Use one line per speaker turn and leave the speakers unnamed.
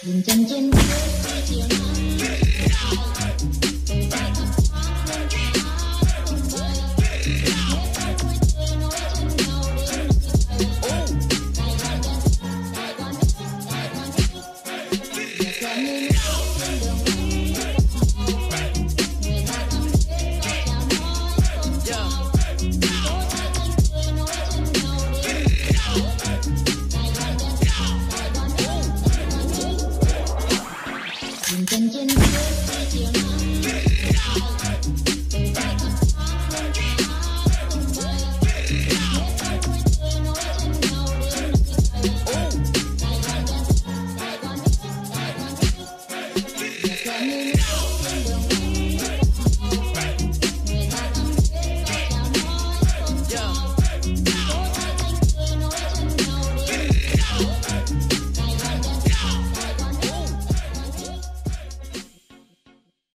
dừng chân trên bước đi chiều nắng từ vai thấp thoáng lên khá tung bay hết đôi vui tươi nối chân nhau đến nơi Sài Gòn đất Sài Gòn đất Sài Gòn đất đẹp là như trên đường anh người ta thắm thiết có chào nói tôn chào đôi tay thanh tươi nối chân nhau đến Sài Gòn đất Sài Gòn đất Sài Gòn đất dừng chân trên bước đi chiều nắng từ vai thấp thoáng lên khá tung bay hết đôi vui tươi nối chân nhau đến nơi Sài Gòn đất Sài Gòn đất Sài Gòn đất đẹp là như